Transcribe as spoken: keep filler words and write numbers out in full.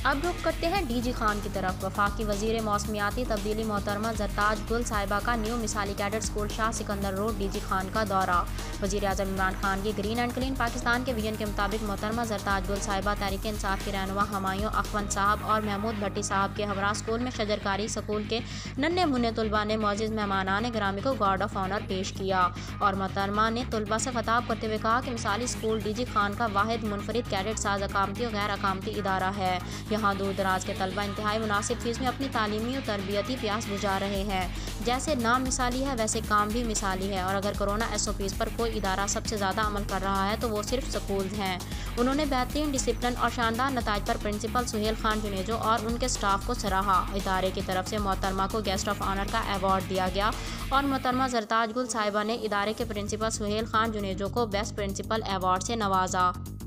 अब रुख करते हैं डीजी खान की तरफ। वफाकी वजीर मौसमियाती तब्दीली मोहतरमा जरताज गुल साहिबा का new Misali cadet school Shah Sikandar road DG Khan का दौरा। वजीर आजम इमरान खान की ग्रीन एंड क्लीन पाकिस्तान के विजन के मुताबिक मोहतरमा जरताज गुल साहिबा तहरीक इंसाफ के रहनुमा हमायूं अखवंद साहब और महमूद भट्टी साहब के हमरा स्कूल में शजरकारी स्कूल के नन्हे मुन्ने तुलबा ने मौजूद मेहमानान गिरामी को गार्ड ऑफ ऑनर पेश किया और मोहतरमा ने तुलबा से खिताब करते हुए कहा कि मिसाली स्कूल डीजी खान का वाहिद मुनफरिद कैडेट साज अकामती और गैर अकामती इदारा है। यहाँ दूर दराज के तलबा इंतहाई मुनासिब फीस में अपनी तालीमी और तरबियती प्यास बुझा रहे हैं। जैसे नाम मिसाली है वैसे काम भी मिसाली है और अगर कोरोना एस ओ पीज़ पर कोई इदारा सबसे ज़्यादा अमल कर रहा है तो वो सिर्फ स्कूल हैं। उन्होंने बेहतरीन डिसिप्लिन और शानदार नताज पर प्रिंसिपल सुहेल खान जुनेजो और उनके स्टाफ को सराहा। इदारे की तरफ से मोहतरमा को गेस्ट ऑफ ऑनर का अवार्ड दिया गया और मोहतरमा जरताज गुल साहिबा ने इदारे के प्रिंसिपल सुहेल खान जुनेजो को बेस्ट प्रिंसिपल अवार्ड से नवाजा।